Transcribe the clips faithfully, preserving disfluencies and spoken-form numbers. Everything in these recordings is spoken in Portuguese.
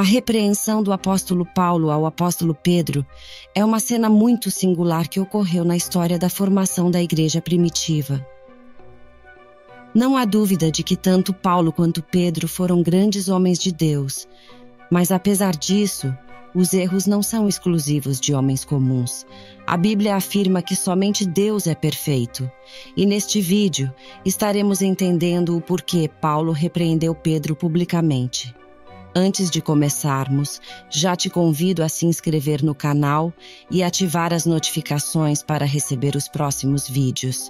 repreensão do apóstolo Paulo ao apóstolo Pedro é uma cena muito singular que ocorreu na história da formação da igreja primitiva. Não há dúvida de que tanto Paulo quanto Pedro foram grandes homens de Deus, mas apesar disso, os erros não são exclusivos de homens comuns. A Bíblia afirma que somente Deus é perfeito, e neste vídeo estaremos entendendo o porquê Paulo repreendeu Pedro publicamente. Antes de começarmos, já te convido a se inscrever no canal e ativar as notificações para receber os próximos vídeos.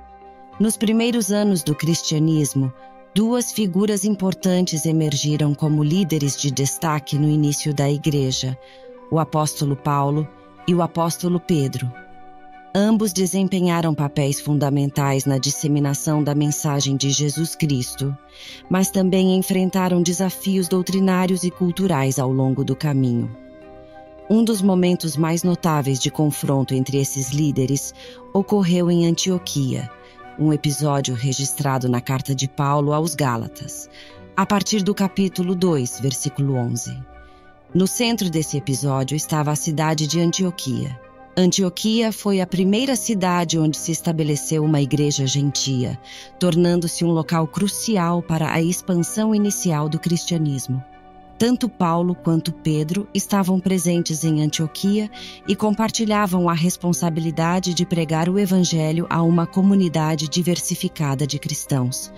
Nos primeiros anos do cristianismo, duas figuras importantes emergiram como líderes de destaque no início da igreja: o apóstolo Paulo e o apóstolo Pedro. Ambos desempenharam papéis fundamentais na disseminação da mensagem de Jesus Cristo, mas também enfrentaram desafios doutrinários e culturais ao longo do caminho. Um dos momentos mais notáveis de confronto entre esses líderes ocorreu em Antioquia, um episódio registrado na carta de Paulo aos Gálatas, a partir do capítulo dois, versículo onze. No centro desse episódio estava a cidade de Antioquia. Antioquia foi a primeira cidade onde se estabeleceu uma igreja gentia, tornando-se um local crucial para a expansão inicial do cristianismo. Tanto Paulo quanto Pedro estavam presentes em Antioquia e compartilhavam a responsabilidade de pregar o evangelho a uma comunidade diversificada de cristãos.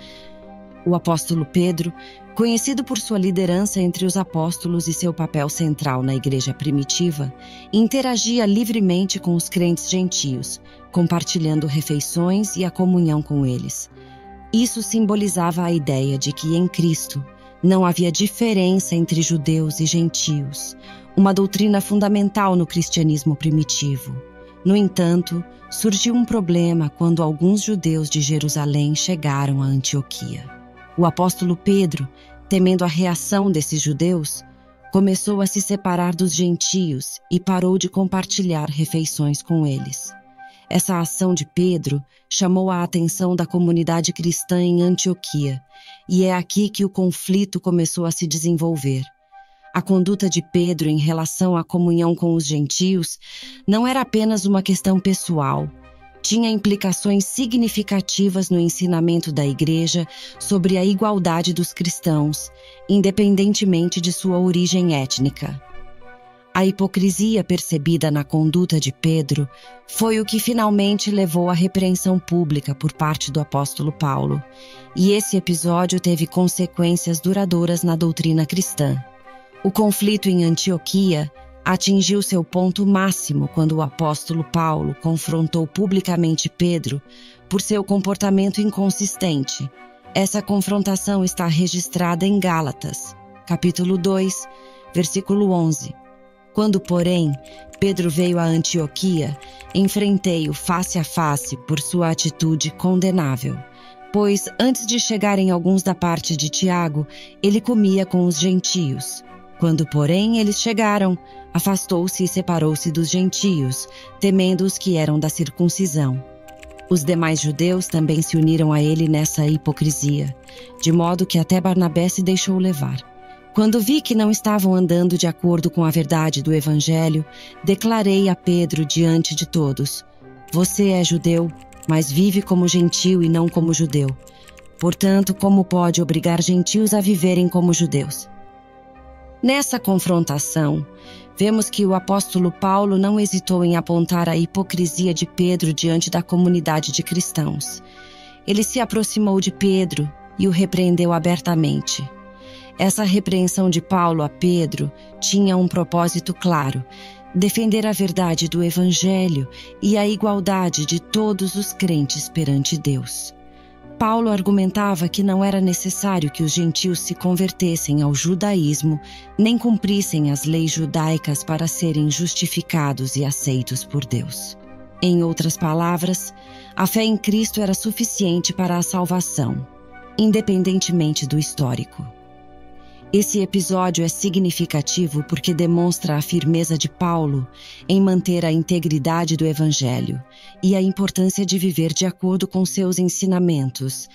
O apóstolo Pedro, conhecido por sua liderança entre os apóstolos e seu papel central na igreja primitiva, interagia livremente com os crentes gentios, compartilhando refeições e a comunhão com eles. Isso simbolizava a ideia de que em Cristo não havia diferença entre judeus e gentios, uma doutrina fundamental no cristianismo primitivo. No entanto, surgiu um problema quando alguns judeus de Jerusalém chegaram a Antioquia. O apóstolo Pedro, temendo a reação desses judeus, começou a se separar dos gentios e parou de compartilhar refeições com eles. Essa ação de Pedro chamou a atenção da comunidade cristã em Antioquia, e é aqui que o conflito começou a se desenvolver. A conduta de Pedro em relação à comunhão com os gentios não era apenas uma questão pessoal, tinha implicações significativas no ensinamento da igreja sobre a igualdade dos cristãos, independentemente de sua origem étnica. A hipocrisia percebida na conduta de Pedro foi o que finalmente levou à repreensão pública por parte do apóstolo Paulo, e esse episódio teve consequências duradouras na doutrina cristã. O conflito em Antioquia atingiu seu ponto máximo quando o apóstolo Paulo confrontou publicamente Pedro por seu comportamento inconsistente. Essa confrontação está registrada em Gálatas, capítulo dois, versículo onze. Quando, porém, Pedro veio a Antioquia, enfrentei-o face a face por sua atitude condenável, pois, antes de chegarem alguns da parte de Tiago, ele comia com os gentios. Quando, porém, eles chegaram, afastou-se e separou-se dos gentios, temendo os que eram da circuncisão. Os demais judeus também se uniram a ele nessa hipocrisia, de modo que até Barnabé se deixou levar. Quando vi que não estavam andando de acordo com a verdade do evangelho, declarei a Pedro diante de todos: você é judeu, mas vive como gentio e não como judeu. Portanto, como pode obrigar gentios a viverem como judeus? Nessa confrontação, vemos que o apóstolo Paulo não hesitou em apontar a hipocrisia de Pedro diante da comunidade de cristãos. Ele se aproximou de Pedro e o repreendeu abertamente. Essa repreensão de Paulo a Pedro tinha um propósito claro: defender a verdade do evangelho e a igualdade de todos os crentes perante Deus. Paulo argumentava que não era necessário que os gentios se convertessem ao judaísmo, nem cumprissem as leis judaicas para serem justificados e aceitos por Deus. Em outras palavras, a fé em Cristo era suficiente para a salvação, independentemente do histórico. Esse episódio é significativo porque demonstra a firmeza de Paulo em manter a integridade do Evangelho e a importância de viver de acordo com seus ensinamentos,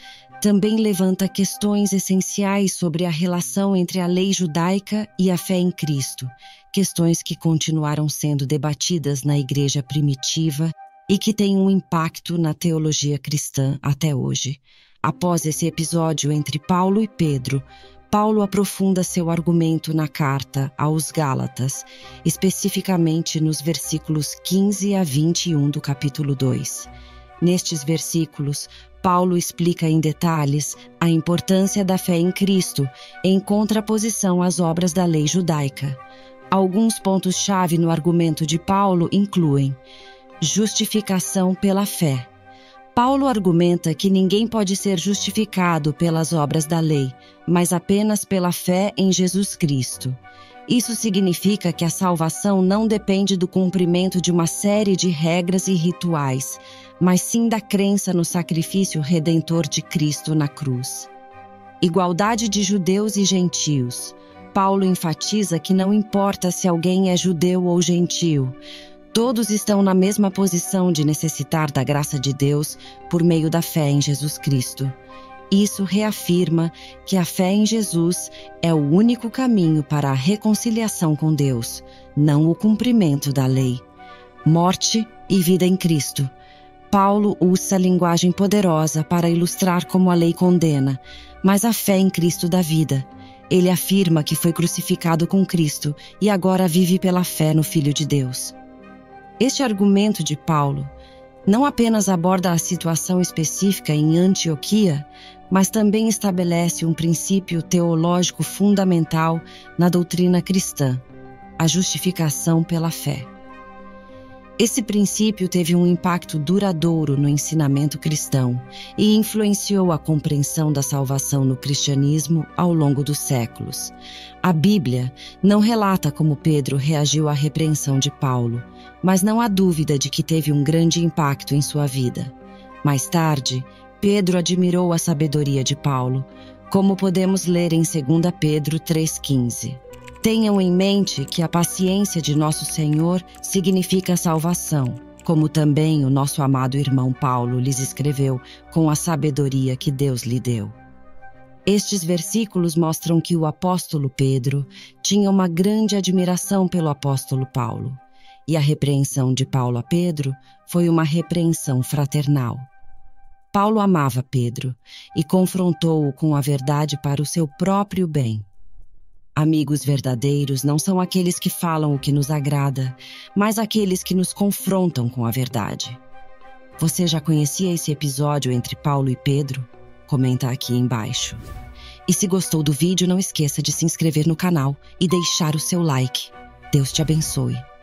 também levanta questões essenciais sobre a relação entre a lei judaica e a fé em Cristo, questões que continuaram sendo debatidas na igreja primitiva e que têm um impacto na teologia cristã até hoje. Após esse episódio entre Paulo e Pedro, Paulo aprofunda seu argumento na carta aos Gálatas, especificamente nos versículos quinze a vinte e um do capítulo dois. Nestes versículos, Paulo explica em detalhes a importância da fé em Cristo em contraposição às obras da lei judaica. Alguns pontos-chave no argumento de Paulo incluem: justificação pela fé. Paulo argumenta que ninguém pode ser justificado pelas obras da lei, mas apenas pela fé em Jesus Cristo. Isso significa que a salvação não depende do cumprimento de uma série de regras e rituais, mas sim da crença no sacrifício redentor de Cristo na cruz. Igualdade de judeus e gentios. Paulo enfatiza que não importa se alguém é judeu ou gentio, todos estão na mesma posição de necessitar da graça de Deus por meio da fé em Jesus Cristo. Isso reafirma que a fé em Jesus é o único caminho para a reconciliação com Deus, não o cumprimento da lei. Morte e vida em Cristo. Paulo usa linguagem poderosa para ilustrar como a lei condena, mas a fé em Cristo dá vida. Ele afirma que foi crucificado com Cristo e agora vive pela fé no Filho de Deus. Este argumento de Paulo não apenas aborda a situação específica em Antioquia, mas também estabelece um princípio teológico fundamental na doutrina cristã: a justificação pela fé. Esse princípio teve um impacto duradouro no ensinamento cristão e influenciou a compreensão da salvação no cristianismo ao longo dos séculos. A Bíblia não relata como Pedro reagiu à repreensão de Paulo, mas não há dúvida de que teve um grande impacto em sua vida. Mais tarde, Pedro admirou a sabedoria de Paulo, como podemos ler em segunda Pedro três quinze. Tenham em mente que a paciência de nosso Senhor significa salvação, como também o nosso amado irmão Paulo lhes escreveu com a sabedoria que Deus lhe deu. Estes versículos mostram que o apóstolo Pedro tinha uma grande admiração pelo apóstolo Paulo, e a repreensão de Paulo a Pedro foi uma repreensão fraternal. Paulo amava Pedro e confrontou-o com a verdade para o seu próprio bem. Amigos verdadeiros não são aqueles que falam o que nos agrada, mas aqueles que nos confrontam com a verdade. Você já conhecia esse episódio entre Paulo e Pedro? Comenta aqui embaixo. E se gostou do vídeo, não esqueça de se inscrever no canal e deixar o seu like. Deus te abençoe.